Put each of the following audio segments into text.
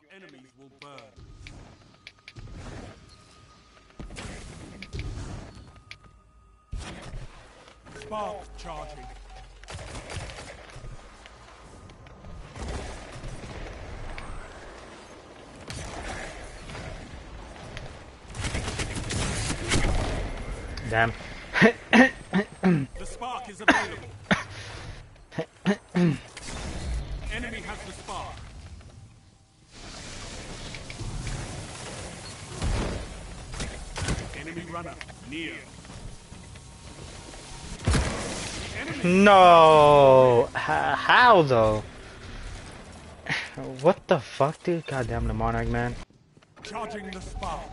enemies will burn. Spark charging. Damn. The spark is available. Enemy has the spark. Enemy runner near. No. How though? What the fuck, dude? Goddamn the Monarch, man. Charging the spark.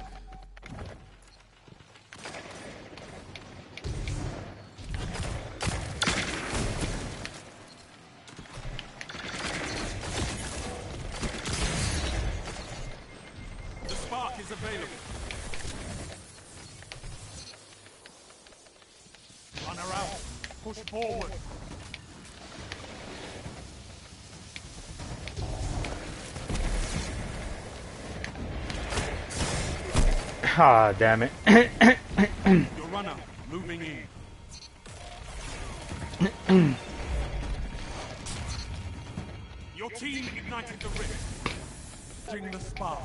The spark is available. Runner out. Push forward. Ah, damn it. Your runner moving in. Your team ignited the rift. Bring the spark.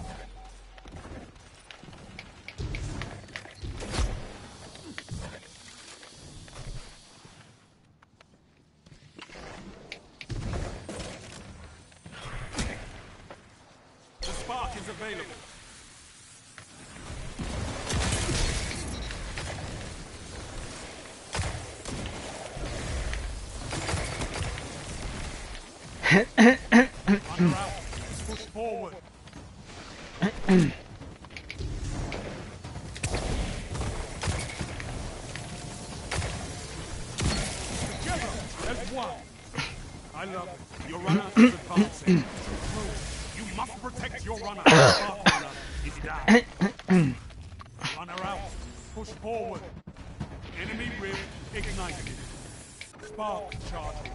The spark is available. Runner out. Push forward. Together as one. I love it. Your runner is advancing. You must protect your runner. Spark runner is down. Runner out. Push forward. Enemy rift ignited. Spark charging.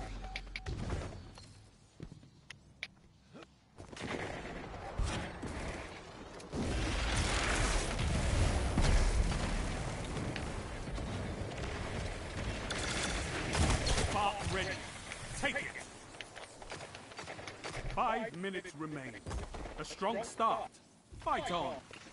Spark ready. Take it. 5 minutes remain. A strong start. Fight on.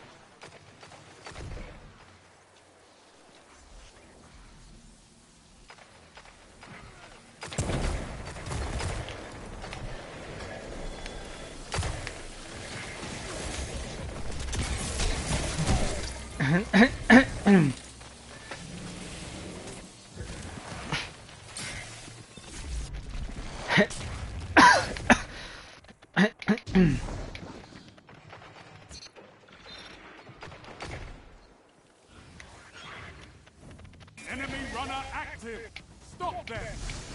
Enemy runner active. Stop them.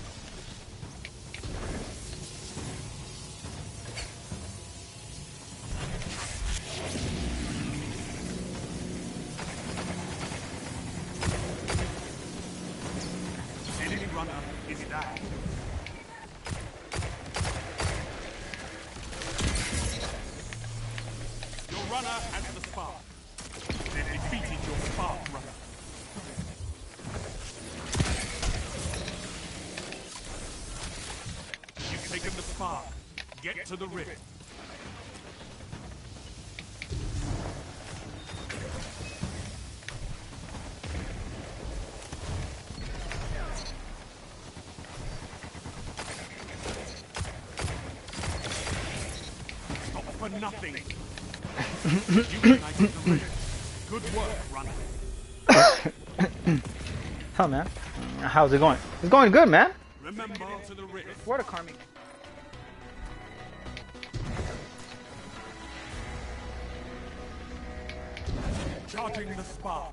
Enemy runner is down. Your runner has the spark. They defeated your spark runner. You've taken the spark. Get to the rift. Stop for nothing. You ignited the rift. Good work, runner. Hell, man. How's it going? It's going good, man. Remember to the rift. Where to Carmi? Charging the spark.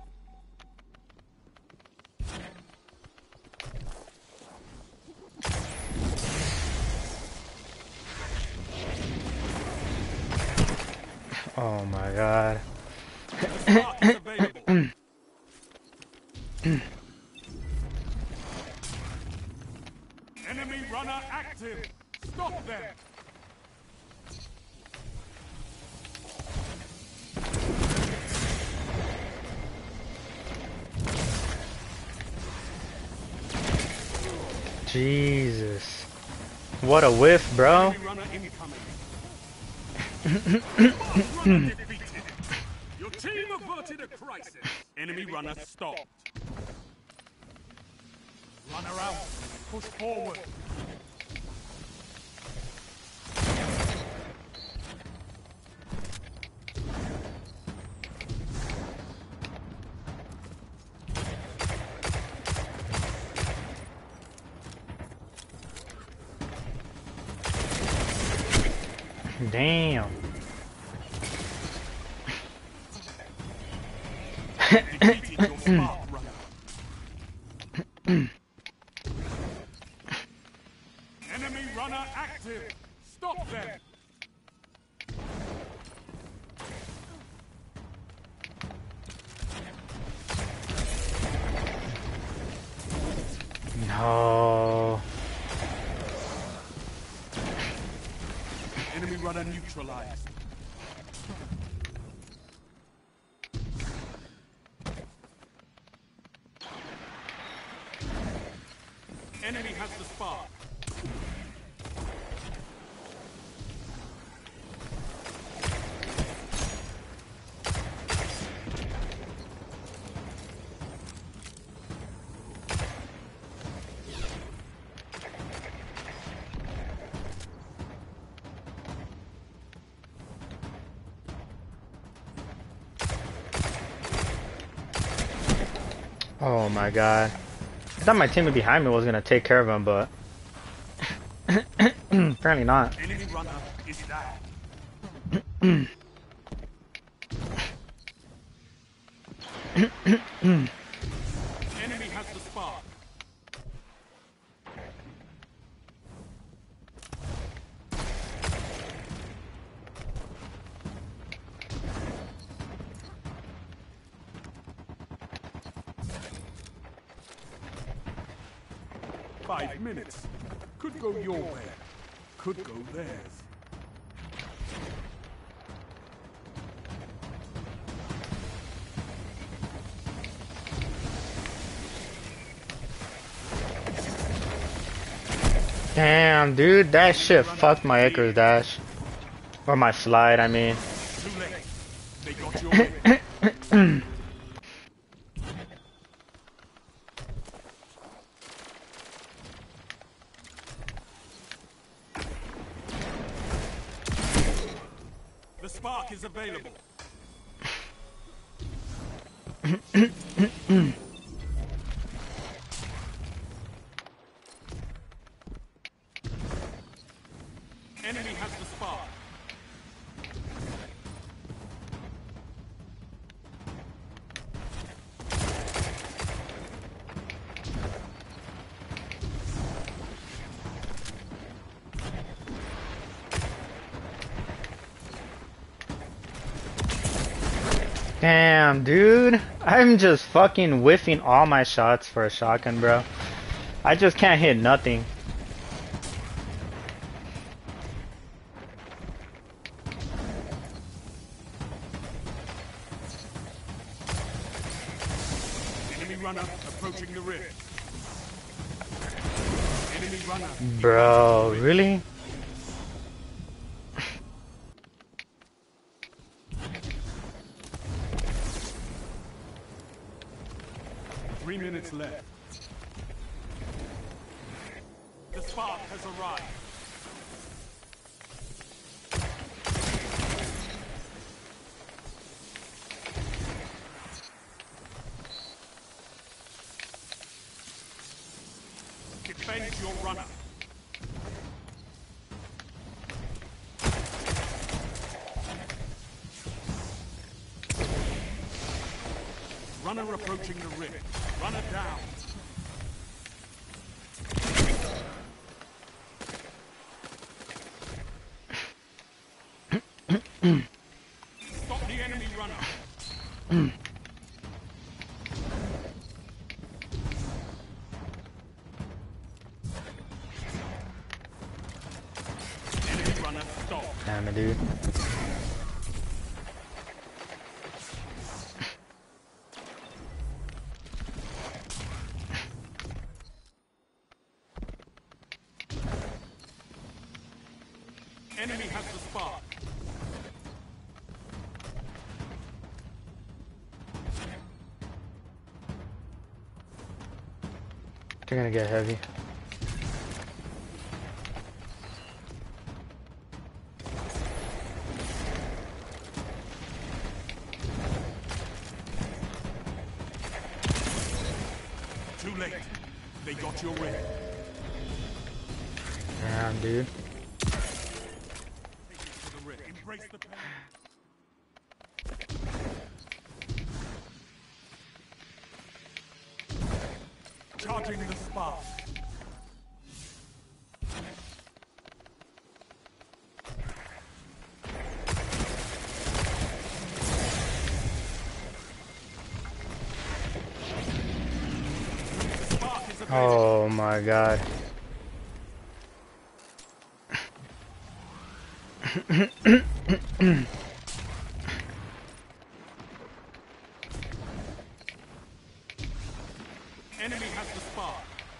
Oh my god. The spark is available. Enemy runner active. Stop them. Jesus. What a whiff, bro. Enemy runner incoming. Runner defeated. Your team averted a crisis. Enemy runner stopped. Runner out. Push forward. Damn. Defeated your spark runner. Enemy runner active. Stop them. No. Enemy runner neutralized. Enemy has the spark. Oh my god. I thought my teammate behind me was gonna take care of him, but apparently not. Enemy runner is down. Enemy has the spark. Five minutes. Could go your way. Could go theirs. Damn, dude, that shit fucked my Icarus dash. Or my slide, I mean. Too late. They got your way. 'The spark is available. Enemy has the spark. Damn, dude. I'm just fucking whiffing all my shots for a shotgun, bro. I just can't hit nothing. Enemy runner approaching the rift. Enemy runner. Bro, really? 3 minutes left. The spark has arrived. Defend your runner. Runner approaching the rift. Runner down. Stop the enemy runner. Enemy runner stop. Damn it, dude. spark. They're gonna get heavy. Too late. They got your ring. Damn, dude. Embrace the pain. Charging the spark. Oh my god. Enemy has the spark.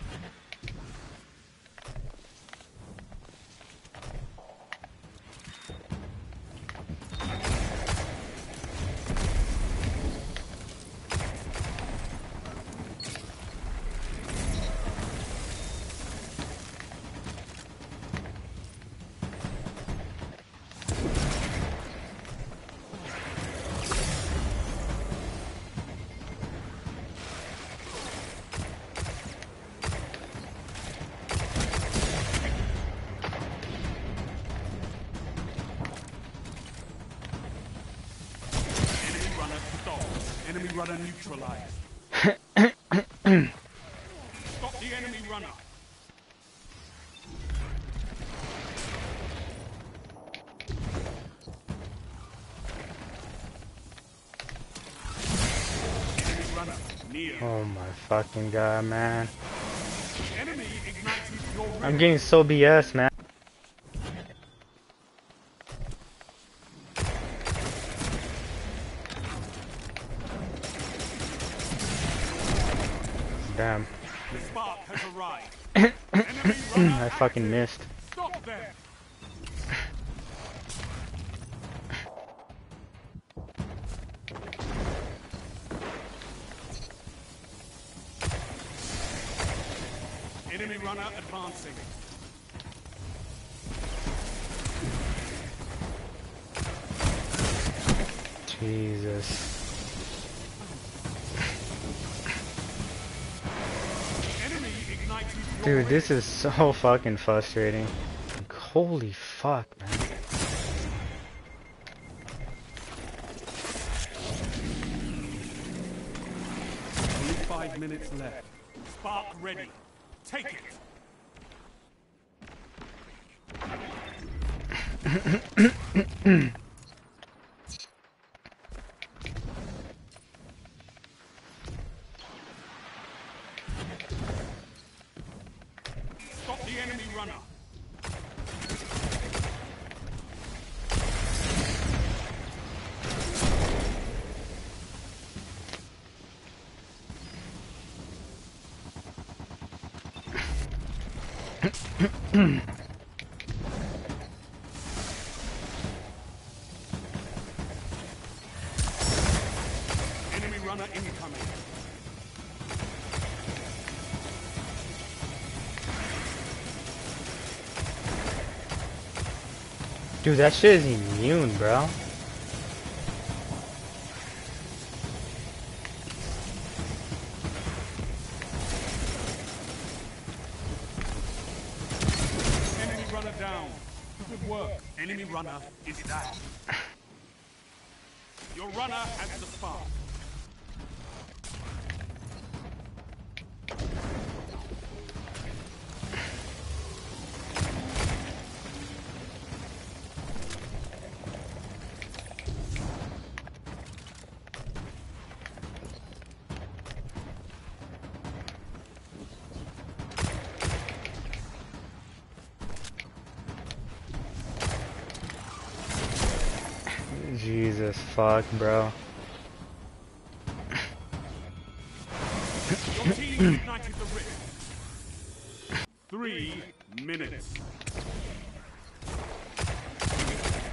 Enemy runner neutralized. Stop the enemy runner. Enemy runner near. Oh my fucking god, man. Enemy ignited your ring. I'm getting so BS, man. Damn. The spark has arrived. Enemy runner I fucking active. missed. Stop them. Enemy runner advancing. Jesus. Enemy ignited your Dude, ring. this is so fucking frustrating. Like, holy fuck, man. Only 5 minutes left. Spark ready. Take it. Stop the enemy runner. Enemy runner incoming. Dude, that shit is immune, bro. Enemy runner down. Good work. Enemy runner is down. Your runner has the spark. Jesus fuck, bro. Your team ignited the rift. 3 minutes.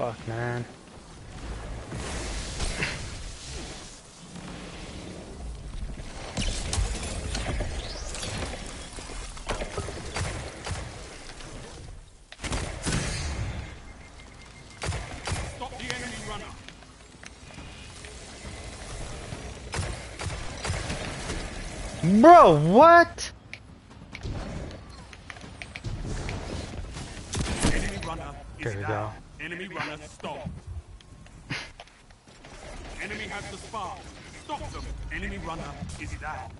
Fuck, man. Stop the enemy runner. Bro, what? Enemy runner is There we down. go. Enemy runner stop. Enemy has the spark. Stop them. Enemy runner is down.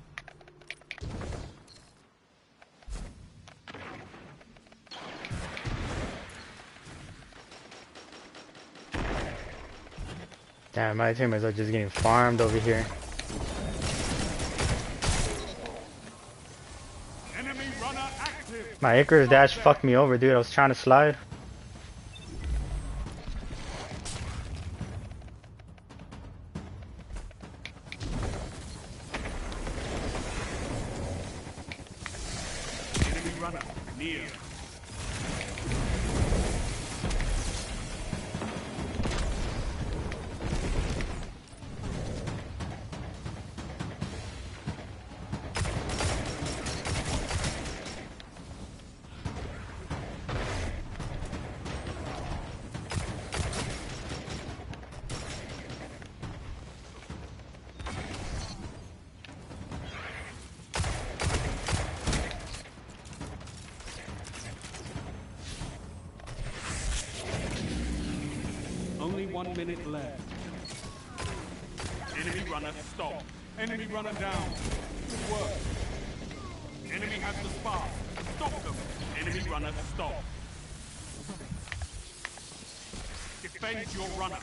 Damn, my teammates are just getting farmed over here. Enemy runner active. My Icarus dash fucked me over, dude. I was trying to slide. Enemy runner near. Only 1 minute left. Enemy runner stop. Enemy runner down. Good work. Enemy has the spark. Stop them. Enemy runner stop. Defend your runner.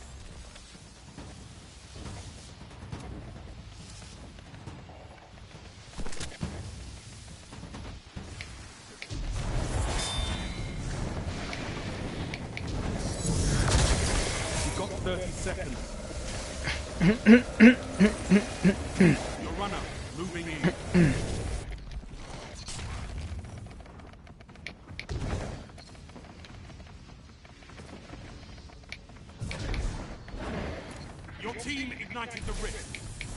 You've got 30 seconds. Your runner moving in. Your team ignited the rift.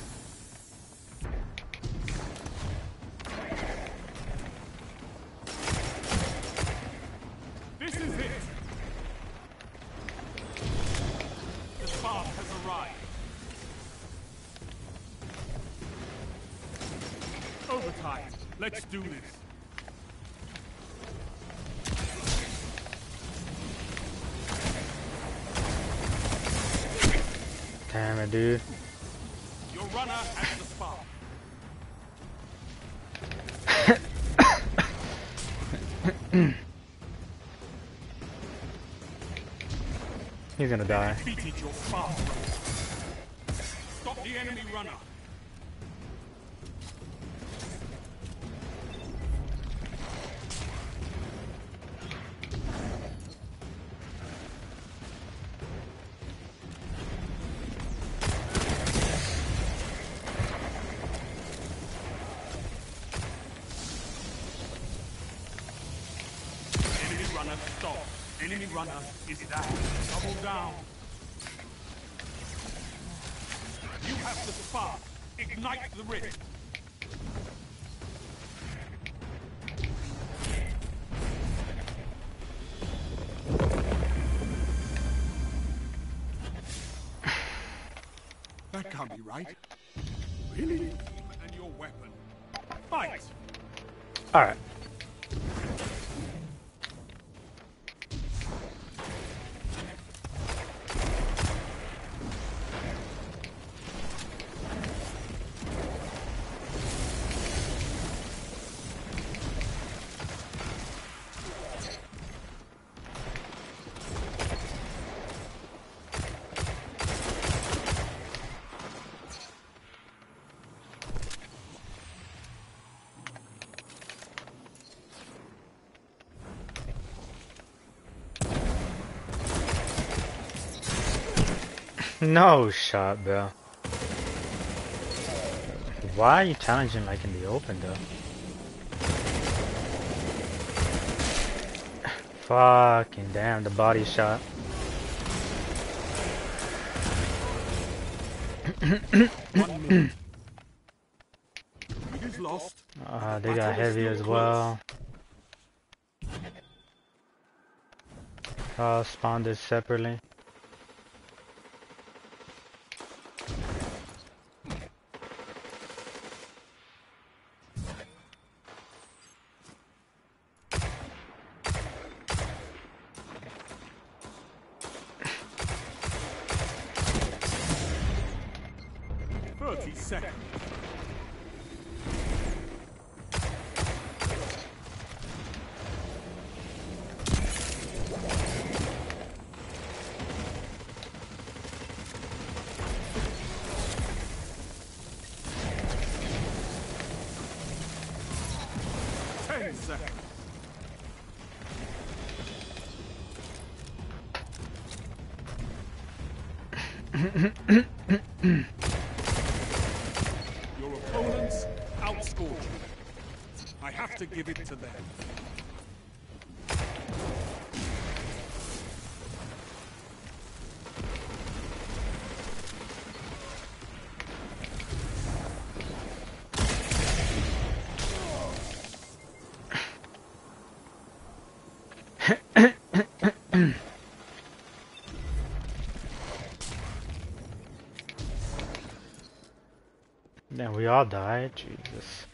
This is it. The spark has arrived. Overtime. Let's do this. Damn it, dude. Your runner has the spark. He's gonna die. Defeated your spark. Stop the enemy runner. Enemy runner stop. Enemy runner is down. Double down. You have the spark. Ignite the rift. That can't be right. Really? And your weapon. Fight! Alright. No shot, bro. Why are you challenging like in the open, though? Fucking damn, the body shot. 1 minute. It is lost. They got heavy as well. I'll spawn this separately. Seconds. 10 seconds. Your opponents outscored you. I have to give it to them. Then we all died, Jesus.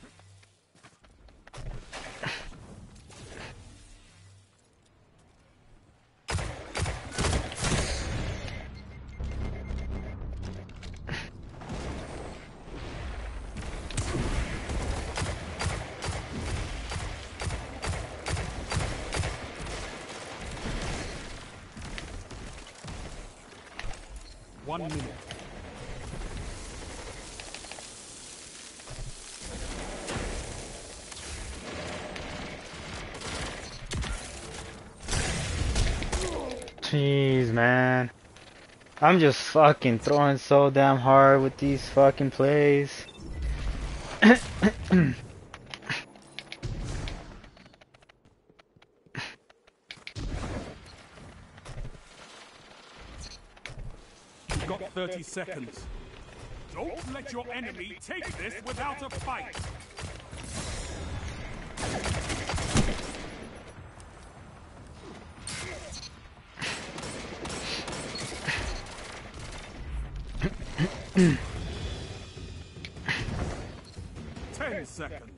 One minute. Jeez, man. I'm just fucking throwing so damn hard with these fucking plays. You've got 30 seconds. Don't let your enemy take this without a fight. Ten seconds.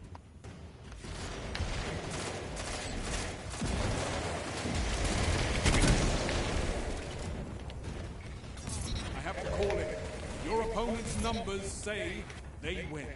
I have to call it. Your opponent's numbers say they win.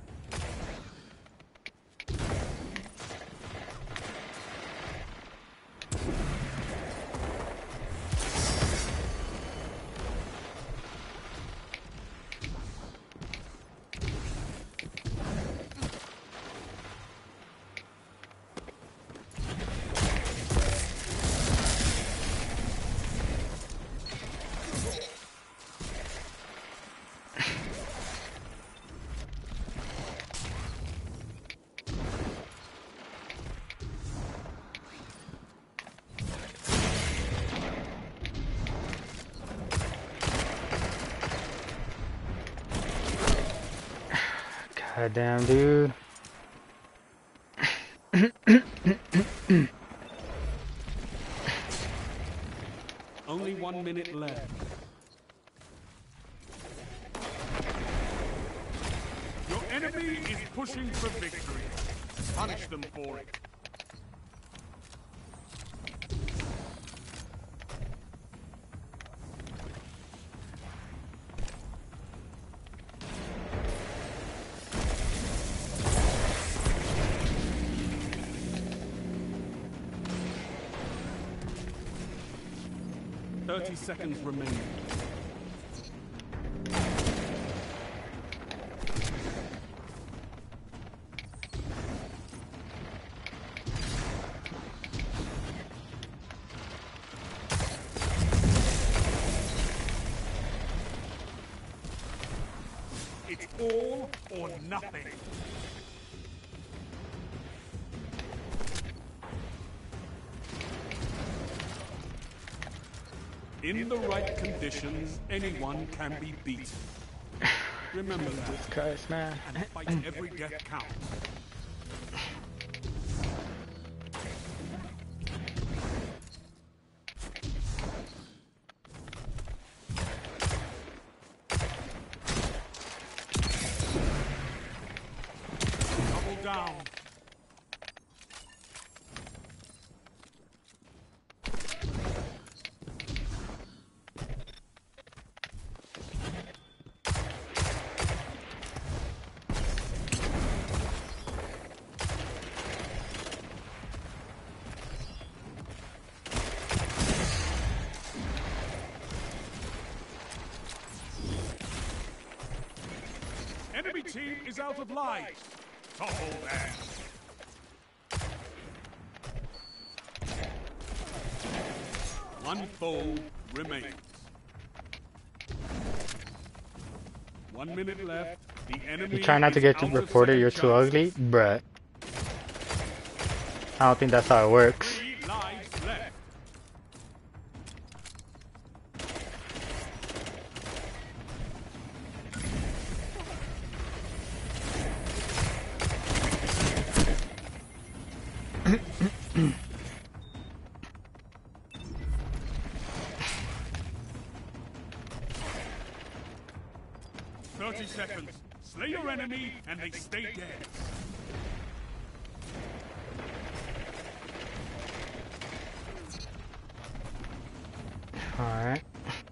God damn, dude. Only 1 minute left. Your enemy is pushing for victory. Punish them for it. Thirty seconds remaining. It's all or nothing. In the right conditions, anyone can be beaten. Remember that. Jesus Christ, man. And fight every death counts. Double down. Enemy team is out of lives. Topple that. One foe remains. 1 minute left. The enemy You try not to is get out of reported you're second too chance. ugly? Bruh. I don't think that's how it works. 3 lives left. Thirty seconds. Slay your enemy and they stay dead. Alright.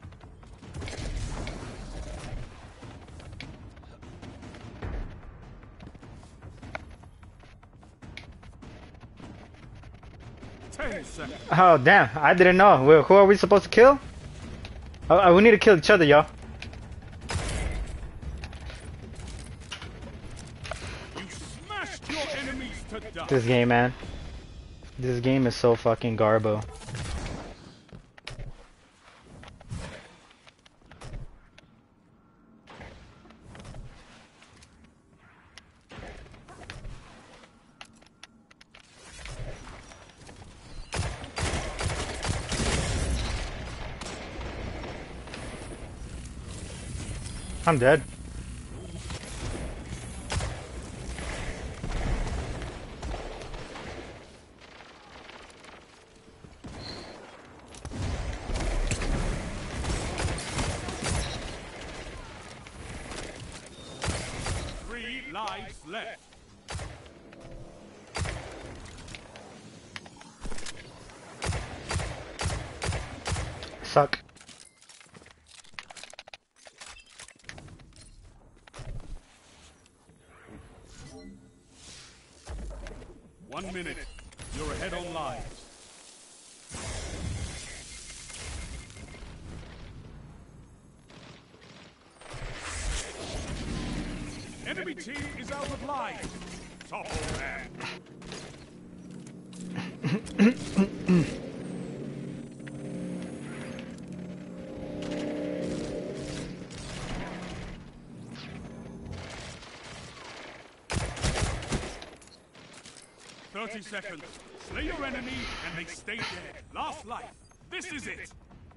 Ten seconds. Oh, damn. I didn't know. Well, who are we supposed to kill? Oh, we need to kill each other, y'all. You smashed your enemies to death. This game, man. This game is so fucking garbo. I'm dead. Three lives left. Suck. One minute. You're ahead on lives. Enemy team is out of lives. Topple them. Thirty seconds. Slay your enemy and they stay dead. Last life. This is it.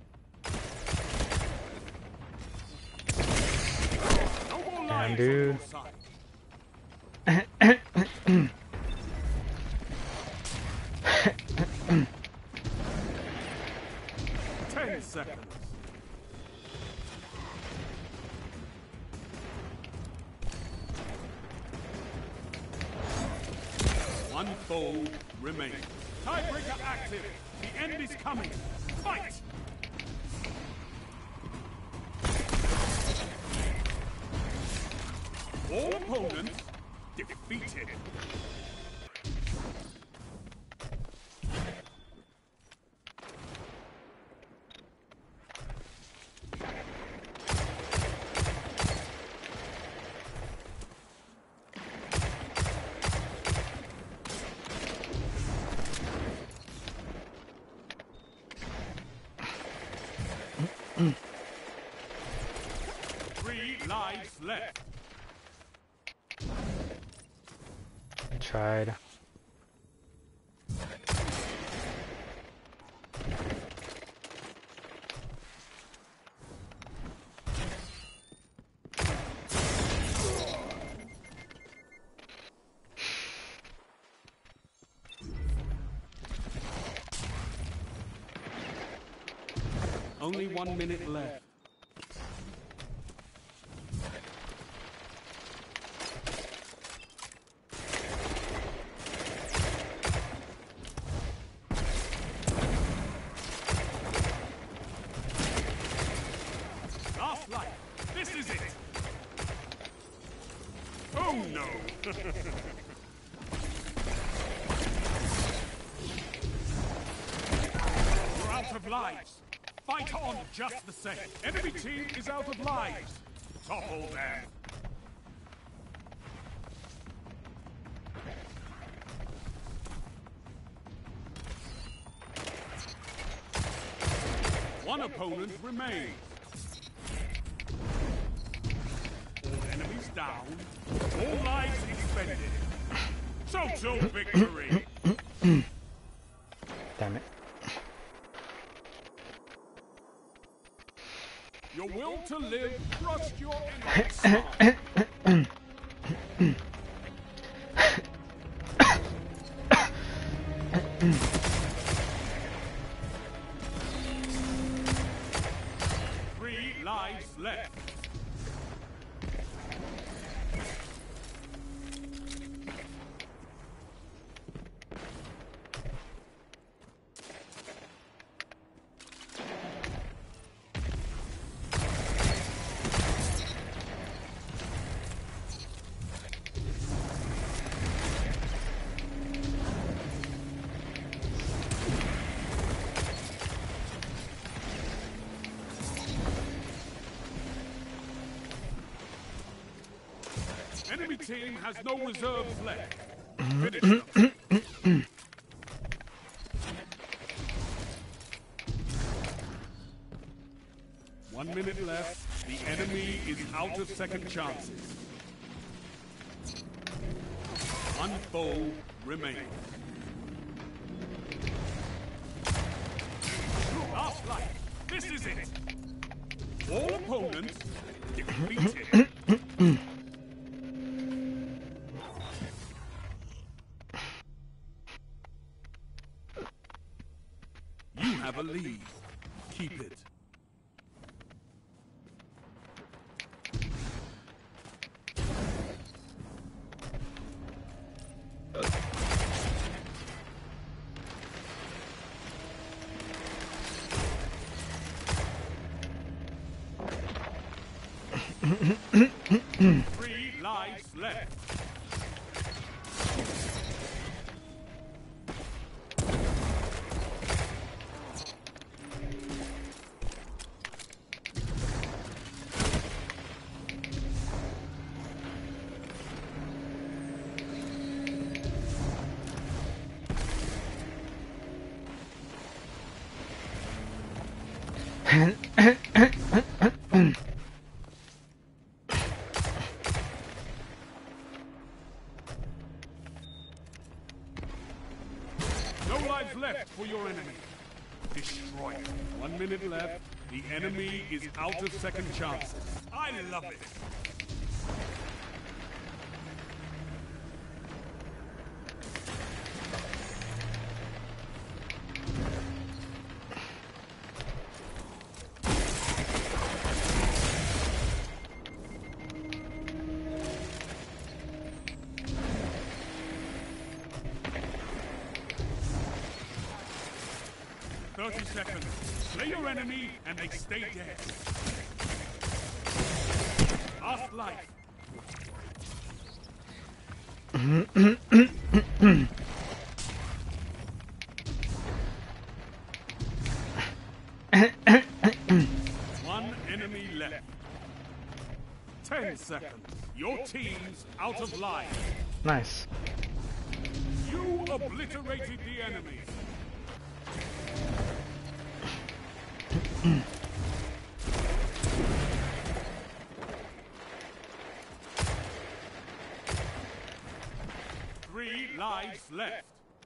No more lives dude. on your side. 10 seconds. One foe remains. Tiebreaker active. The end is coming. Fight! All opponents defeated. Three lives left. I tried. Only 1 minute left. Last life. This is it. Oh no. We're out of lives. Fight on just the same. Enemy team is out of lives. Topple them. One opponent remains. All enemies down. All lives expended. Total victory. Damn it. Your will to live, trust your enemies. 3 lives left. Enemy team has no reserves left. Finish them. One minute left. The enemy is out of second chances. One foe remains. Last life. This is it. All opponents defeated. You have a lead. Keep it. Three lives left. No lives left for your enemy. Destroy it. 1 minute left. The enemy is out of second chances. I love it. "30 seconds. Slay your enemy and they stay dead. Last life. One enemy left. 10 seconds. Your team's out of life. Nice. You obliterated the enemy. Three lives left.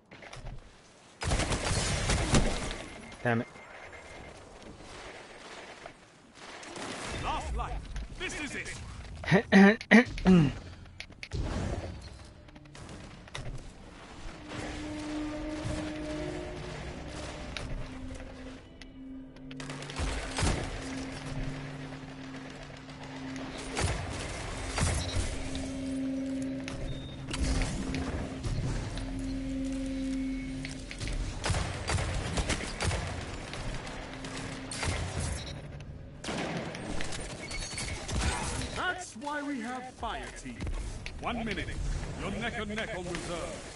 Damn it. Last life. This is it. have fire team. 1 minute. You're neck and neck on reserve.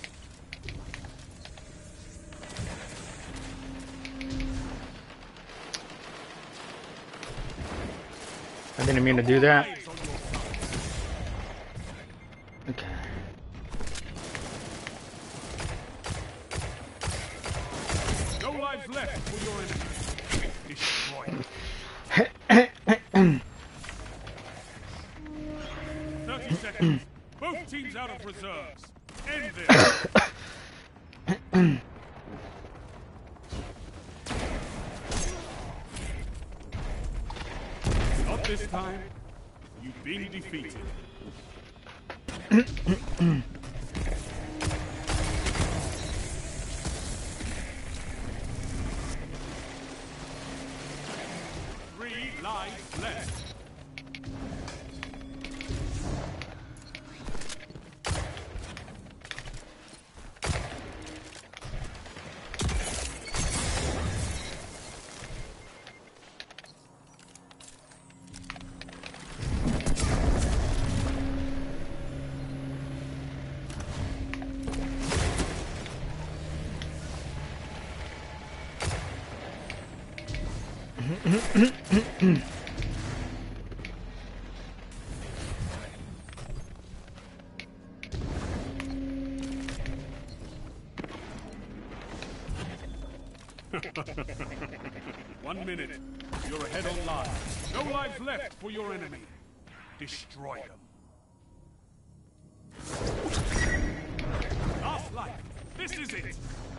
I didn't mean to do that. Okay. No lives left for your enemy. Destroy. 30 seconds. Both teams out of reserves. End this. Not this time. You've been defeated. Three lives left. One minute. You're ahead on lives. No lives left for your enemy. Destroy them. Last life. This is it.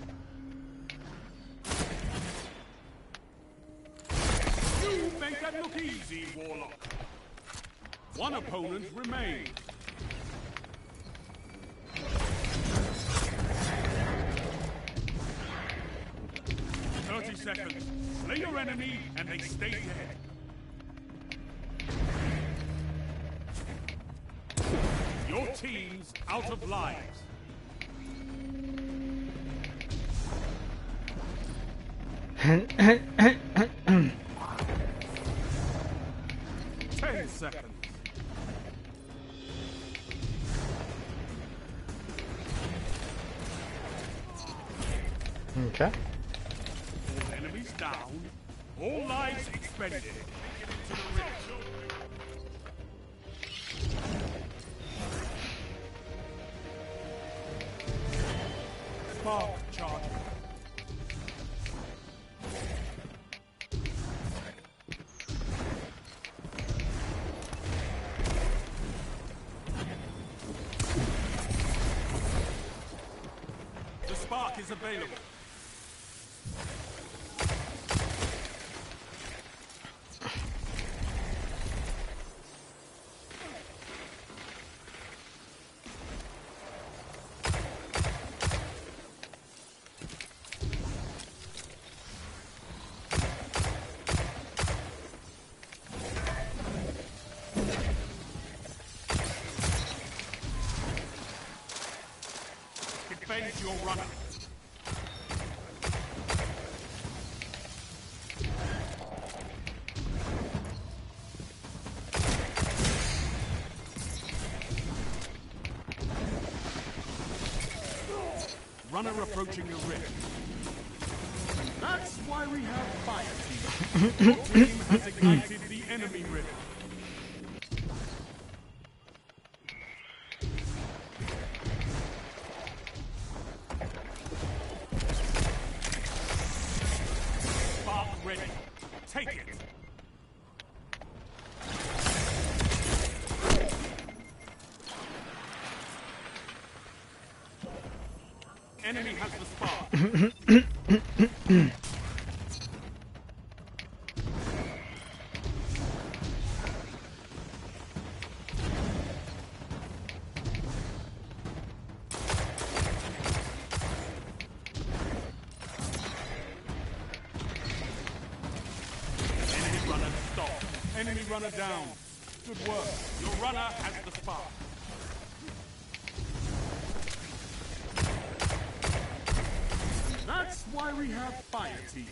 You make that look easy, Warlock. One opponent remains. Seconds. Slay your enemy and they stay dead. Your team's out of lives. Ten seconds. Okay. Enemies down. All lives expended. To the ridge. Spark charge. The spark is available. Defend your runner. Runner approaching the rift. That's why we have fire team. Your team has ignited the enemy rift. Ready. Take it. Enemy has the spark. Enemy runner down. Good work. Your runner has the spark. That's why we have fire teams.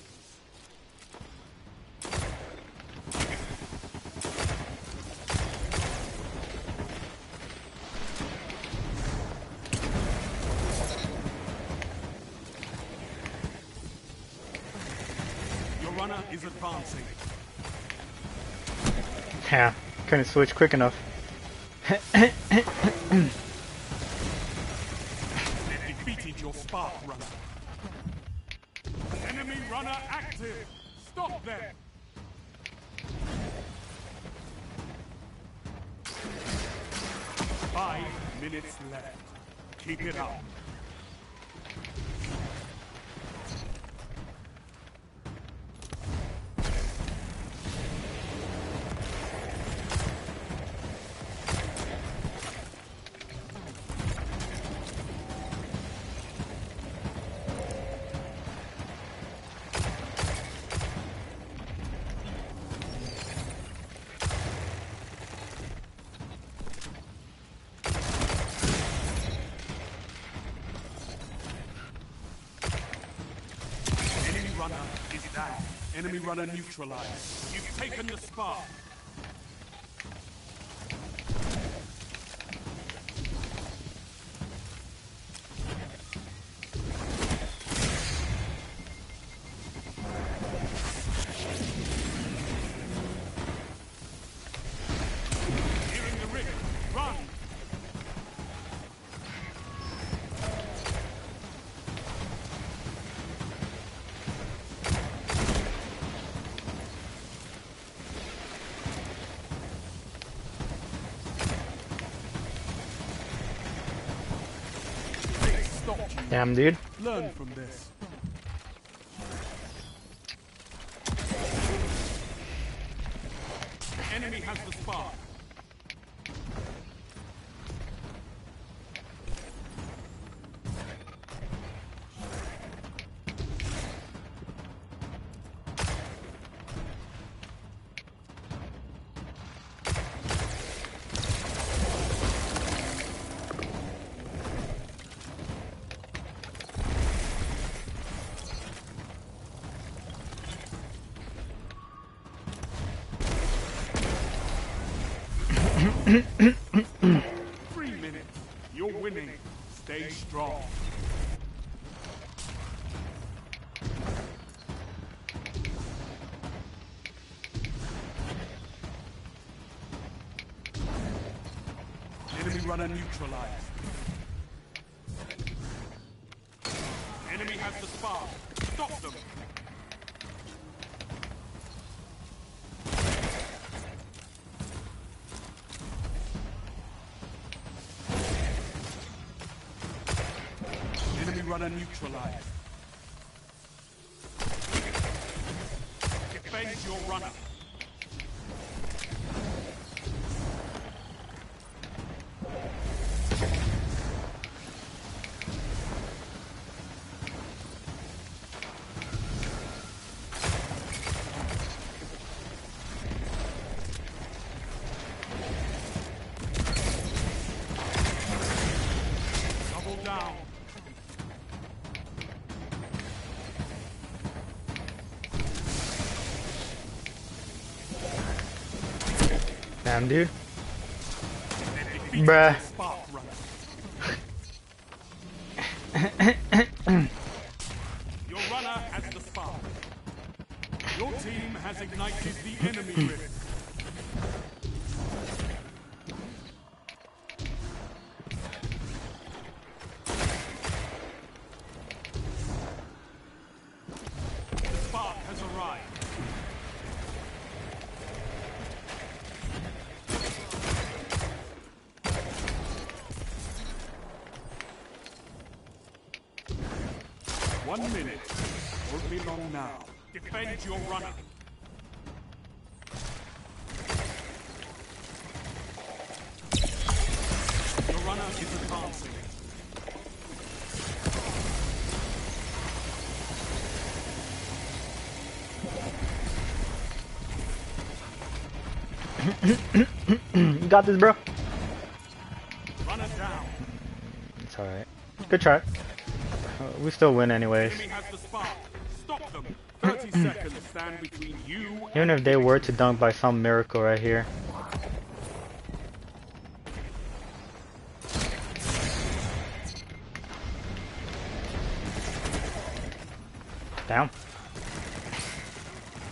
runner is advancing. Yeah, couldn't switch quick enough. They defeated your spark runner. Enemy runner active. Stop them. Five minutes left. Keep it up. Is down. Enemy runner neutralized. You've taken the spark. Hearing the rig. Run. Damn, dude. Learn from this. Enemy has the spark. Three minutes. You're winning. Stay strong. Enemy runner neutralized. Enemy has the spark. Stop them. Enemy runner neutralized. Defend your runner. Double down. Damn, dude. Bruh. Your runner has the spark. Your team has ignited the enemy rift. The spark has arrived. One minute. Won't be long now. Defend your runner. Your runner is advancing. You got this, bro. Runner down. It's alright. Good try. We still win anyways. Enemy has the spark. Stop them. 30 seconds stand between you. Even if they were to dunk by some miracle right here. Down.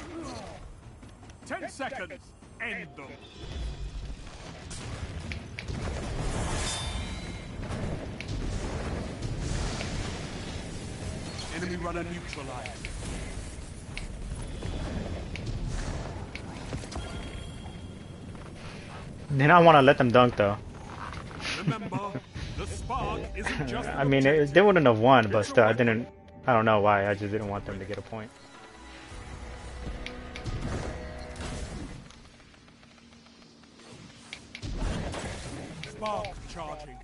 seconds. End them. Enemy runner neutralized. Then I want to let them dunk though. Remember, the spark isn't just I mean, they wouldn't have won, but still, I didn't. I don't know why. I just didn't want them to get a point. Spark charging.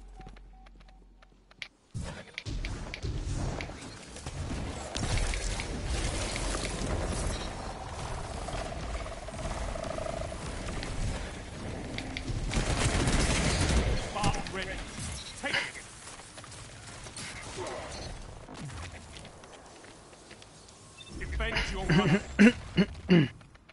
Spark ready. Take it. Defend your runner.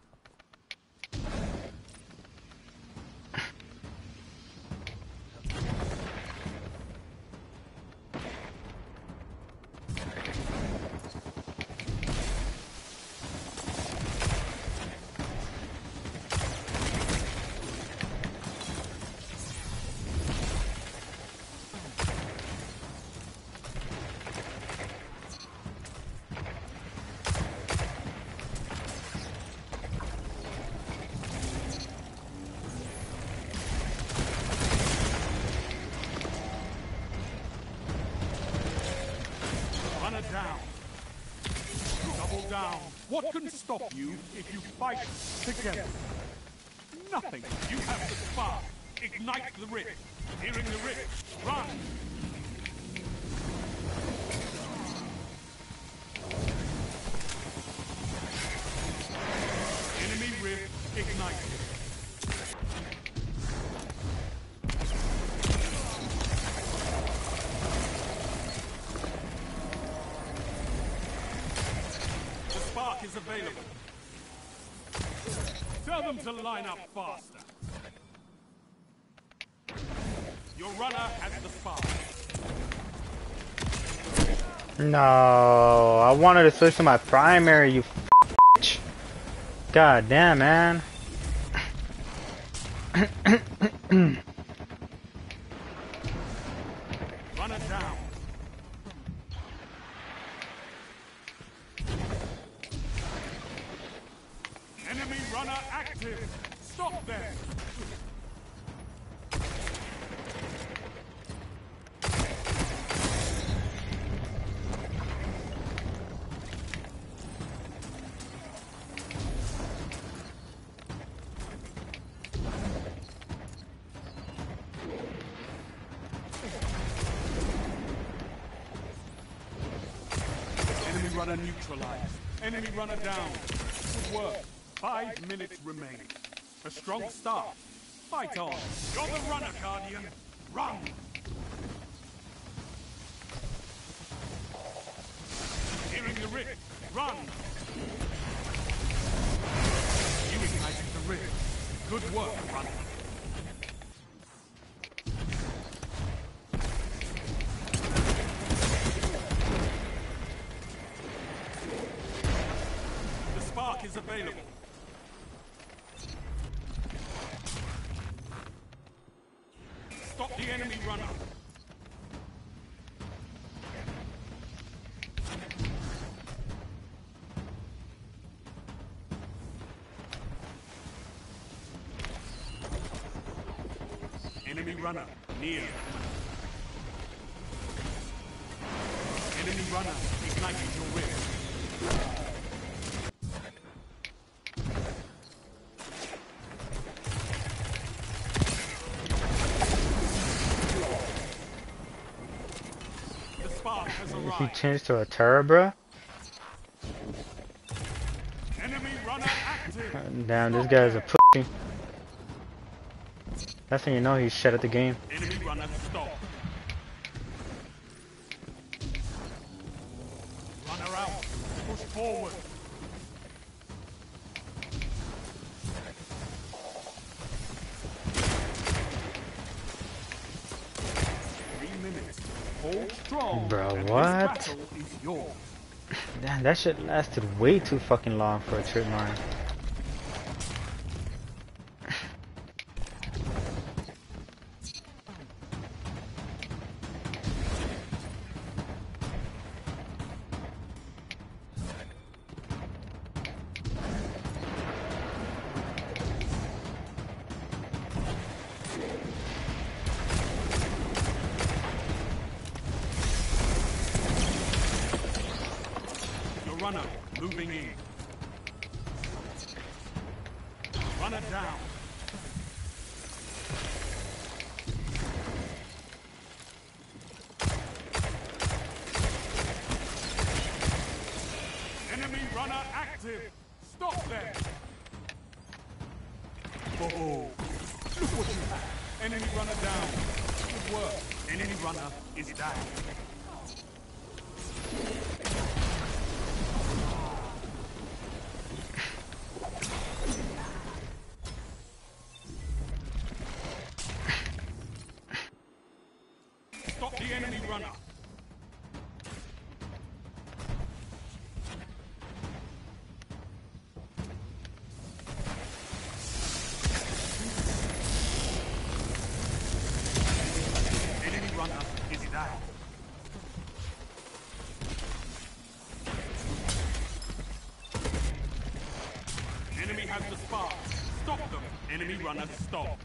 Runner down. Double down. What can stop you if you fight together? Nothing. You have the spark. Ignite the rift. Hearing the rift. Run. Enemy rift ignited. The spark is available. Tell them to line up faster. Your runner has the spark. No, I wanted to switch to my primary, you bitch. God damn, man. Runner down. Enemy runner active. Stop them. Enemy runner neutralized. Enemy runner down. Good work. 5 minutes remain. A strong start. Fight on. You're the runner, Guardian. Run. Hearing the rift. Run. You ignited the rift. Good work, runner. The spark is available. Stop the enemy runner. Enemy runner near. Enemy runner igniting your rift. The spark has He arrived. changed to a turret, bro. Enemy runner active. Damn, this guy's a pussy. That's when you know he's shit at the game. Enemy runner stop. Runner out. Push forward. Hold strong. Bro, and this what? battle is yours. Damn, that shit lasted way too fucking long for a trip line. runner moving in. Runner down. Enemy runner active. Stop them. Oh, look what you have. Enemy runner down. Good work. Enemy runner is down. Stop the enemy runner. Enemy runner is down. Enemy has the spark. Stop them. Enemy runner stopped.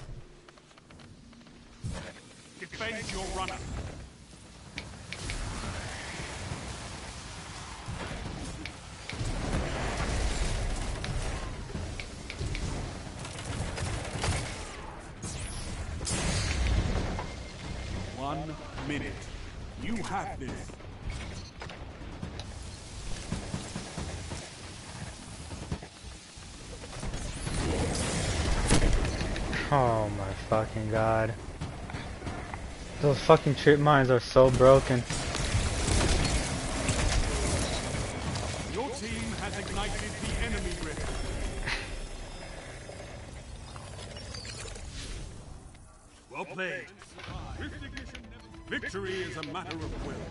Defend your runner. One minute. You have this. Oh my fucking god. Those fucking trip mines are so broken. Your team has ignited the enemy rift. Well played. Victory is a matter of will.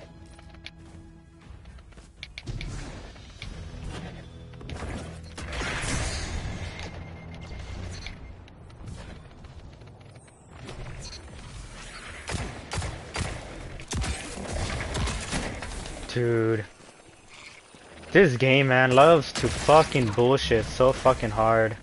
Dude. This game, man, loves to fucking bullshit so fucking hard.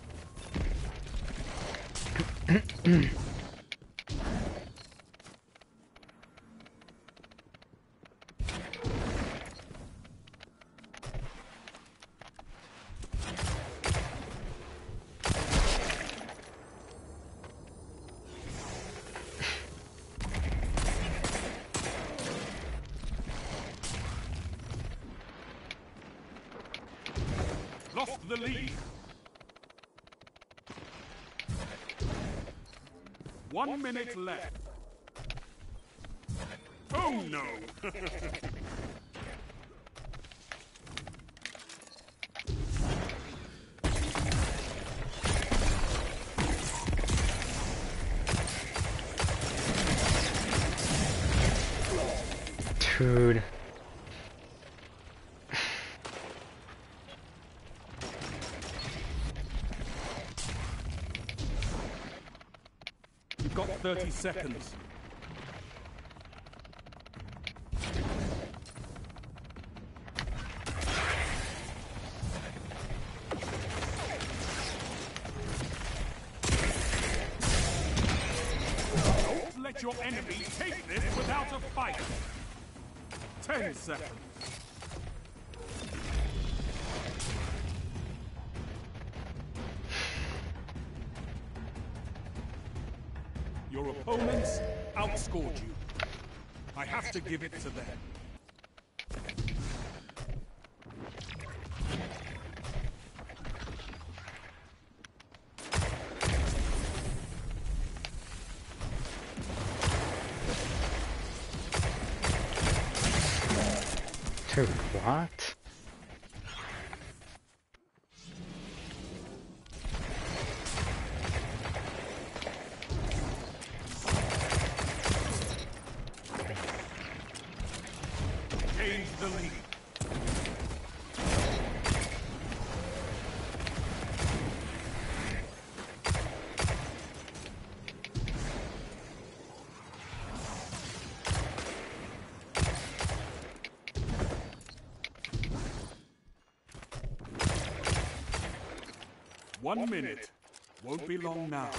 Lost the lead. 1 minute left. Oh no! Dude. You've got 30 seconds. Don't let your enemy take this without a fight. 10 seconds. Your opponents outscored you. I have to give it to them. Dude, what? Change the lead. One minute. Won't be long now.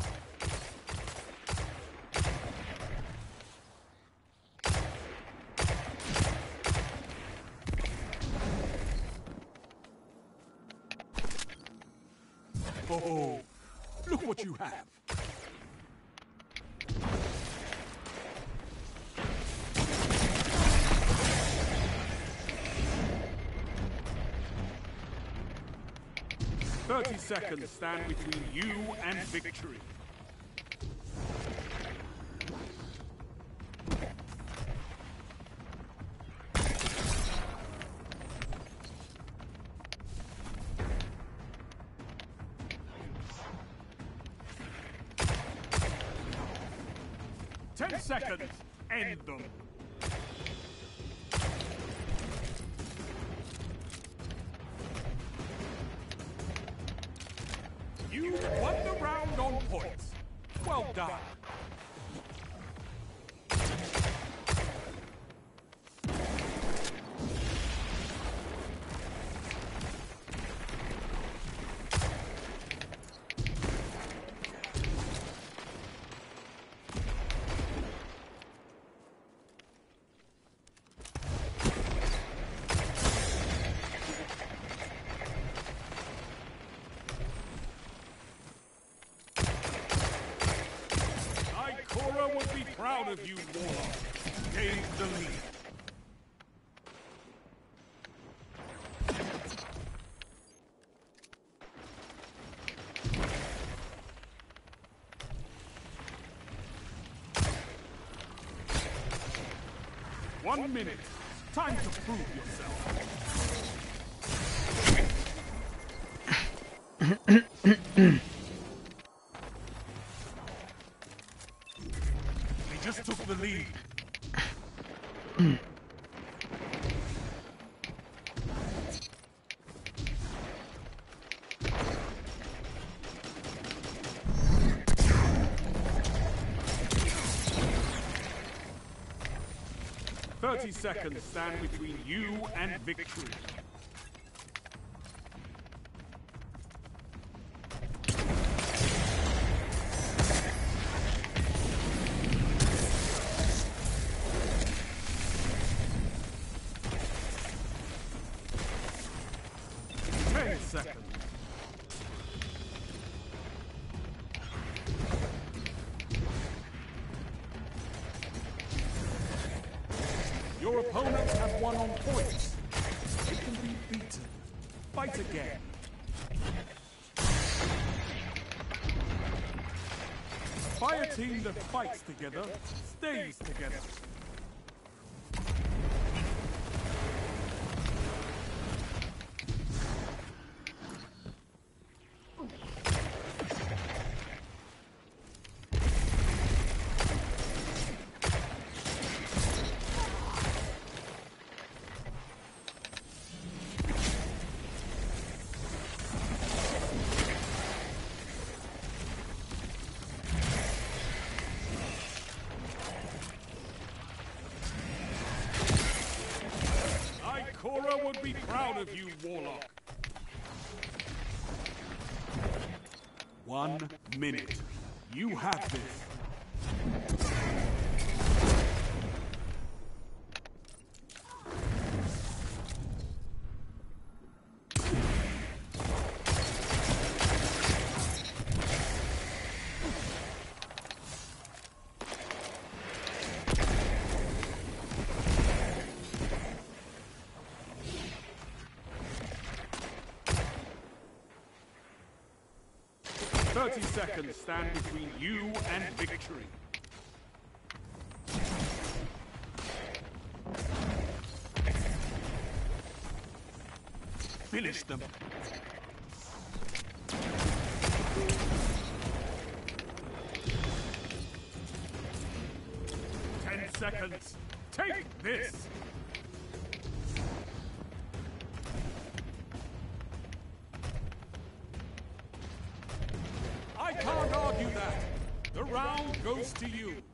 Oh, look what you have. "30 seconds stand between you and victory." "10 seconds. End them." You won the round on points. Well done. Cora would be proud of you, Warlock. Gain the lead. One minute. Time to prove yourself. Just took the lead. "30 seconds stand between you and victory." Seconds. Your opponents have won on points. They can be beaten. Fight again. A fire team that fights together stays together. Cora would be proud of you, Warlock. 1 minute. You have this. "30 seconds stand between you and victory." Finish them. 10 seconds. Take this. I can't argue that. The round goes to you.